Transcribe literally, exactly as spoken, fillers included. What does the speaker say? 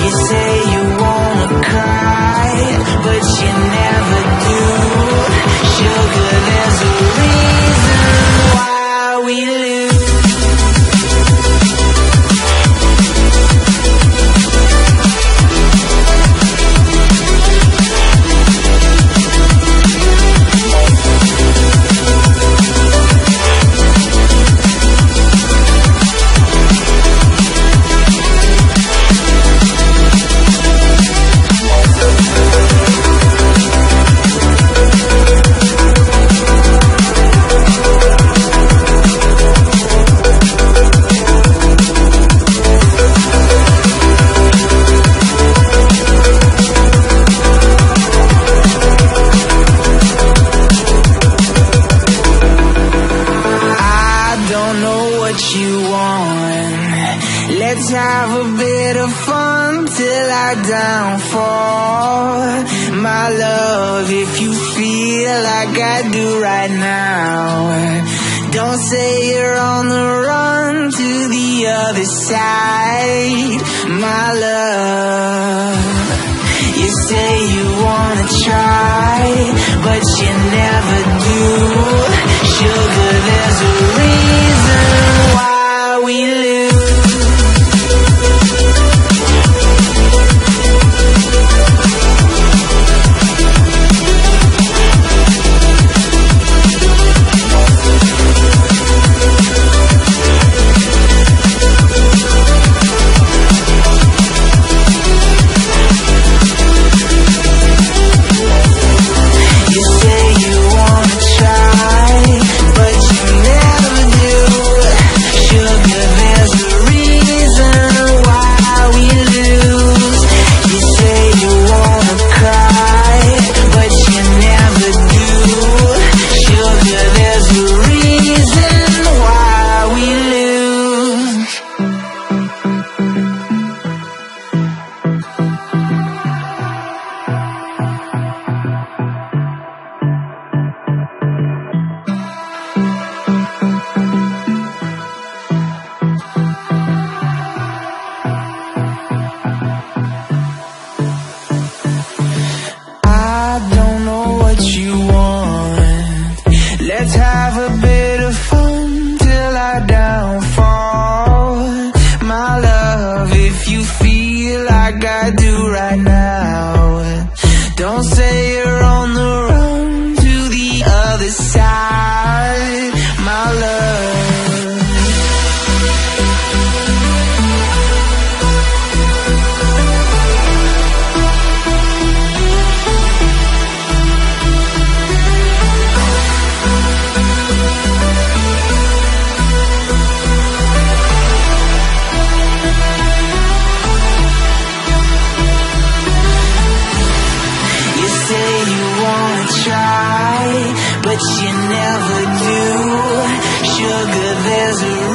You say you wanna cry, but you never do. Sugar, there's a reason why we lose. Let's have a bit of fun till I downfall. My love, if you feel like I do right now, don't say you're on the run to the other side. My love, you say you wanna try, but you never do. Sugar, there's a reason why we lose. Let's have a bit of fun till I downfall. My love, if you feel like I do right now, don't say you're on the run to the other side. My love, but you never do. Sugar, there's a